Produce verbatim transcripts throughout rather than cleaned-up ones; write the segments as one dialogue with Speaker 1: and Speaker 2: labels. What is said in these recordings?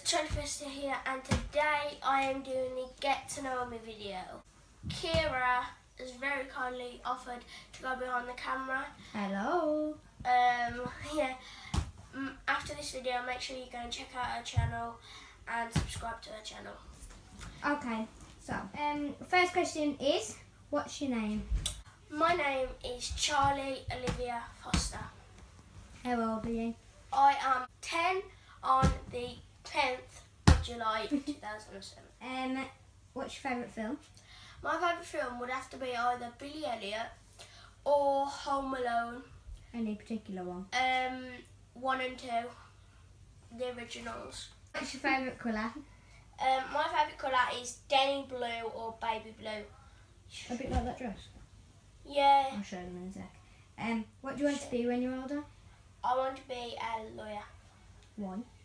Speaker 1: Charlie Fester here, and today I am doing the Get to Know Me video. Kira has very kindly offered to go behind the camera.
Speaker 2: Hello.
Speaker 1: Um, yeah. After this video, make sure you go and check out her channel and subscribe to her channel.
Speaker 2: Okay, so um, first question is, what's your name?
Speaker 1: My name is Charlie Olivia Foster.
Speaker 2: How old are you?
Speaker 1: I am ten on the tenth of July two thousand seven.
Speaker 2: Um, what's your favourite film?
Speaker 1: My favourite film would have to be either Billy Elliot or Home Alone.
Speaker 2: Any particular one?
Speaker 1: Um, one and two, the originals.
Speaker 2: What's your favourite colour?
Speaker 1: Um, my favourite colour is Denny blue or baby blue.
Speaker 2: A bit like that dress.
Speaker 1: Yeah.
Speaker 2: I'll show them in a sec. Um, what do you want to be when you're older?
Speaker 1: I want to be a lawyer.
Speaker 2: Why?
Speaker 1: Um,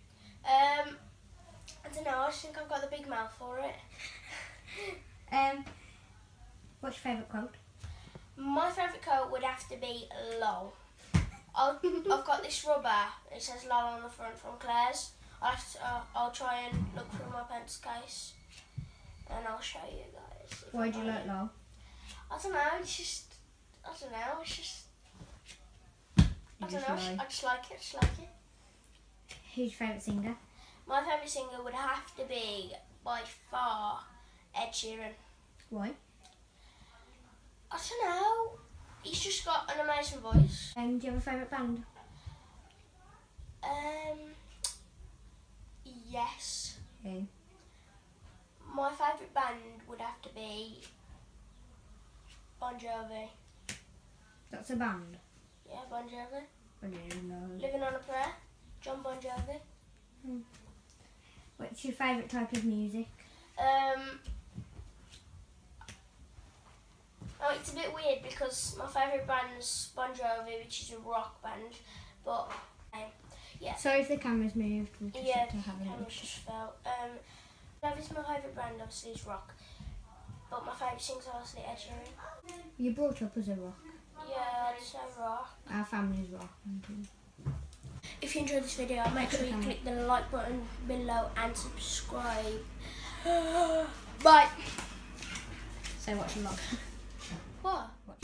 Speaker 1: I don't know. I just think I've got the big mouth for it.
Speaker 2: um, what's your favourite quote?
Speaker 1: My favourite quote would have to be lol. I'll, I've got this rubber. It says lol on the front from Claire's. I'll, have to, uh, I'll try and look through my pencil case, and I'll show you guys.
Speaker 2: Why do you like lol?
Speaker 1: I don't know. It's just. I don't know. It's just.
Speaker 2: You
Speaker 1: I don't
Speaker 2: just
Speaker 1: know.
Speaker 2: lie.
Speaker 1: I just like it. I just like it.
Speaker 2: Who's your favourite singer?
Speaker 1: My favourite singer would have to be, by far, Ed Sheeran.
Speaker 2: Why?
Speaker 1: I don't know. He's just got an amazing voice.
Speaker 2: Um, do you have a favourite band?
Speaker 1: Um. Yes.
Speaker 2: Who?
Speaker 1: My favourite band would have to be Bon Jovi.
Speaker 2: That's a band.
Speaker 1: Yeah, Bon Jovi.
Speaker 2: I don't know.
Speaker 1: Living on a Prayer. John Bon Jovi.
Speaker 2: Hmm. What's your favourite type of music?
Speaker 1: Um. Oh, it's a bit weird because my favourite band's Bon Jovi, which is a rock band, but um, yeah.
Speaker 2: Sorry if the camera's moved. We just
Speaker 1: Yeah,
Speaker 2: had to have a
Speaker 1: camera
Speaker 2: look.
Speaker 1: just fell. Um, Jovi's my favourite band, obviously, is rock, but my favourite singer's obviously Ed Sheeran.
Speaker 2: You brought up as a rock.
Speaker 1: Yeah, I just say rock.
Speaker 2: Our family's rock.
Speaker 1: If you enjoyed this video, make sure you click the like button below and subscribe. Bye.
Speaker 2: So watch a lot.
Speaker 1: What?